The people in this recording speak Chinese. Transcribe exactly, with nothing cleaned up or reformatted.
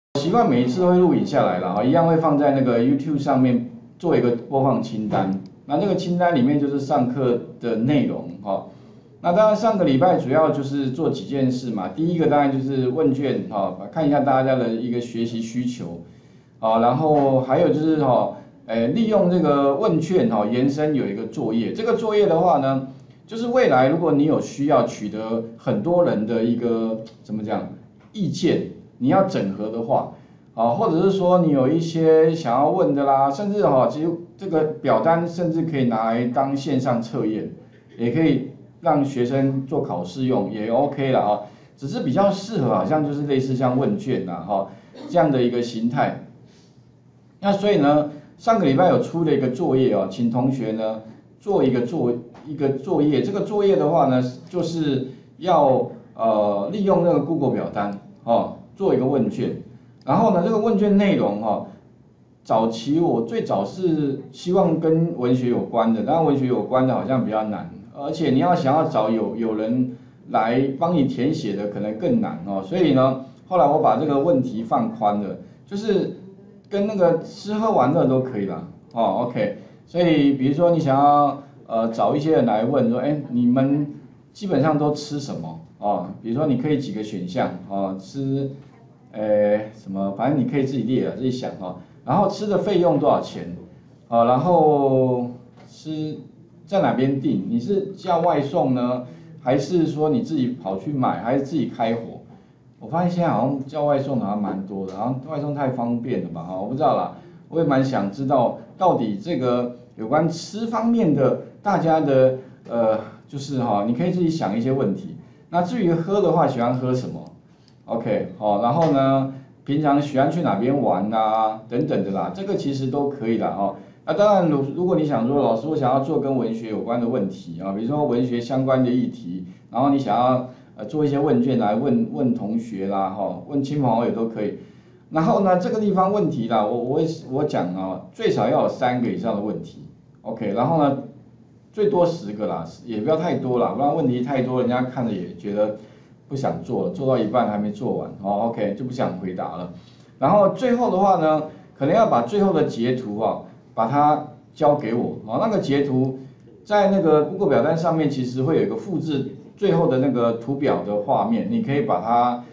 习惯每一次都会录影下来了哈，一样会放在那个 YouTube 上面做一个播放清单。那这个清单里面就是上课的内容哈。那当然上个礼拜主要就是做几件事嘛，第一个当然就是问卷哈，看一下大家的一个学习需求啊，然后还有就是哈，诶利用这个问卷哈延伸有一个作业，这个作业的话呢，就是未来如果你有需要取得很多人的一个怎么讲意见。你要整合的话，啊，或者是说你有一些想要问的啦，甚至哈，其实这个表单甚至可以拿来当线上测验，也可以让学生做考试用，也 OK 了啊。只是比较适合好像就是类似像问卷呐哈这样的一个形态。那所以呢，上个礼拜有出了一个作业哦，请同学呢做一个作一个作业，这个作业的话呢，就是要呃利用那个 Google 表单哦。做一个问卷，然后呢，这个问卷内容哈、哦，早期我最早是希望跟文学有关的，当然文学有关的好像比较难，而且你要想要找有有人来帮你填写的可能更难哦，所以呢，后来我把这个问题放宽了，就是跟那个吃喝玩乐都可以啦，哦 ，OK， 所以比如说你想要呃找一些人来问说，哎，你们基本上都吃什么？哦，比如说你可以几个选项哦，吃。呃，什么，反正你可以自己列啊，自己想哈、哦。然后吃的费用多少钱？啊，然后吃在哪边订？你是叫外送呢，还是说你自己跑去买，还是自己开火？我发现现在好像叫外送好像蛮多的，好像外送太方便了吧？哈，我不知道啦，我也蛮想知道到底这个有关吃方面的大家的呃，就是哈、哦，你可以自己想一些问题。那至于喝的话，喜欢喝什么？OK， 好，然后呢，平常喜欢去哪边玩啊，等等的啦，这个其实都可以啦哦。那当然，如如果你想说，老师我想要做跟文学有关的问题啊，比如说文学相关的议题，然后你想要呃做一些问卷来问问同学啦，哈，问亲朋好友都可以。然后呢，这个地方问题啦，我我我讲啊，最少要有三个以上的问题，OK，然后呢，最多十个啦，也不要太多啦，不然问题太多，人家看了也觉得。不想做了，做到一半还没做完，哦 ，OK 就不想回答了。然后最后的话呢，可能要把最后的截图啊，把它交给我，哦，那个截图在那个 Google 表单上面其实会有一个复制最后的那个图表的画面，你可以把它